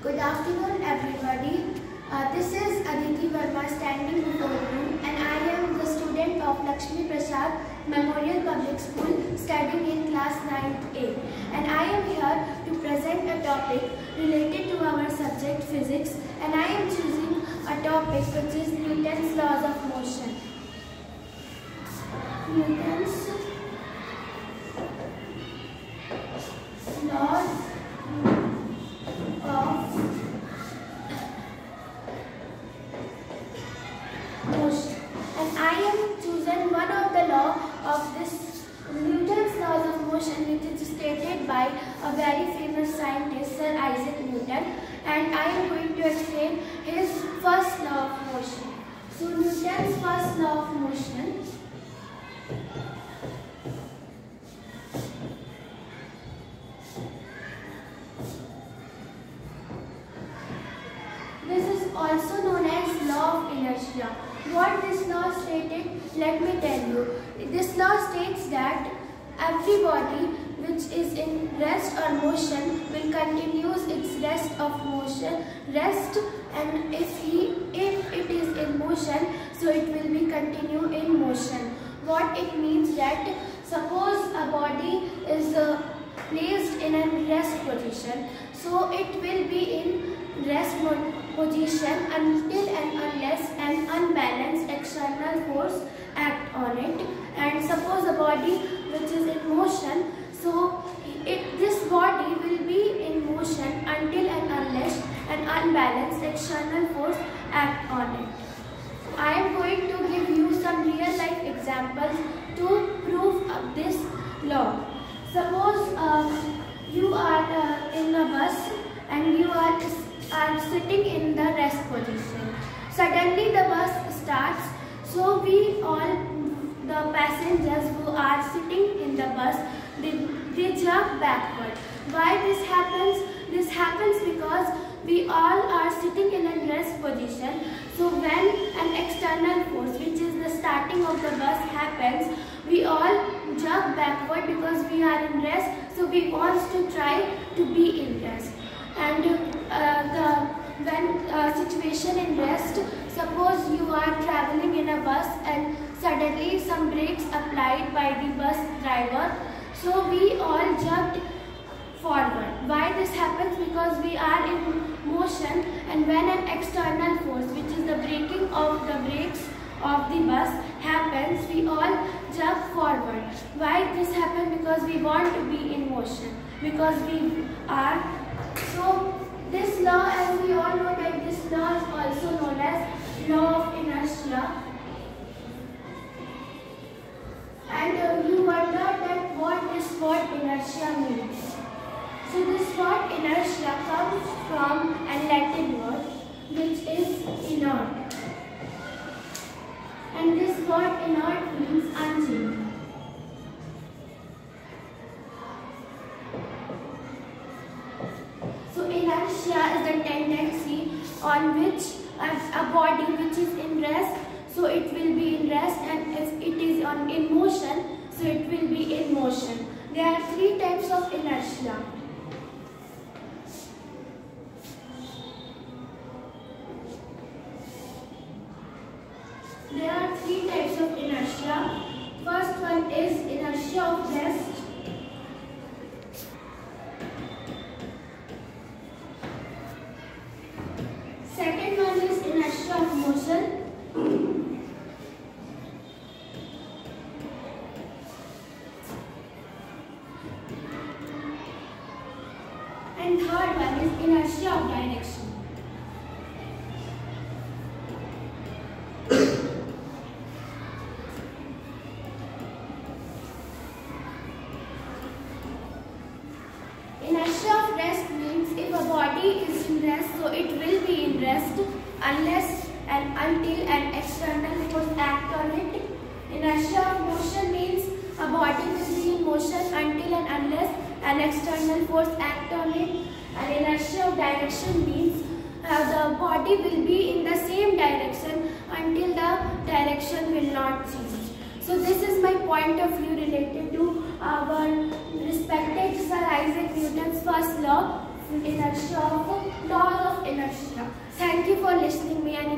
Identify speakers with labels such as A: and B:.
A: Good afternoon, everybody. This is Aditi Verma standing before you, and I am the student of Lakshmi Prasad Memorial Public School studying in class 9A. And I am here to present a topic related to our subject physics, and I am choosing a topic which is Newton's laws of motion. Newton's laws of motion, and I am chosen one of the law of this Newton's laws of motion, which is stated by a very famous scientist, Sir Isaac Newton, and I am going to explain his first law of motion. So Newton's first law of motion also known as law of inertia. What this law stated, let me tell you. This law states that every body which is in rest or motion will continue its rest of motion, and if it is in motion, so it will be continue in motion. What it means that suppose a body is placed in a rest position, so it will be in rest position until and unless an unbalanced external force act on it. And suppose a body which is in motion, so this body will be in motion until and unless an unbalanced external force act on it. I am going to give you some real life examples to prove this law. Suppose you are in a bus and you are sitting in the rest position. Suddenly the bus starts, so we all, the passengers who are sitting in the bus, they jump backward. Why this happens? This happens because we all are sitting in a rest position. So when an external force, which is the starting of the bus, happens, we all jump backward because we are in rest. So we want to try to be in rest. And when situation in rest, suppose you are traveling in a bus and suddenly some brakes applied by the bus driver, so we all jumped forward. Why this happens? Because we are in motion, and when an external force, which is the braking of the brakes of the bus, happens, we all jump forward. Why this happens? Because we want to be in motion, because we are. So this law, as we all know, that this law is also known as law of inertia. And you wonder that what this word inertia means. So this word inertia comes from a Latin word which is inert. And this word inert means unchanging. So inertia is the tendency on which a body which is in rest, so it will be in rest, and if it is in motion, so it will be in motion. There are three types of inertia. There are three types of inertia. First one is inertia of rest. Second one is inertia of motion. And third one is inertia of direction. Inertia of rest means if a body is in rest, so it will be in rest unless and until an external force act on it. Inertia of motion means a body will be in motion until and unless an external force act on it. And inertia of direction means the body will be in the same direction until the direction will not change. So this is my point of view related to our respected Sir Isaac Newton's first law inertia of laws of inertia. Thank you for listening me and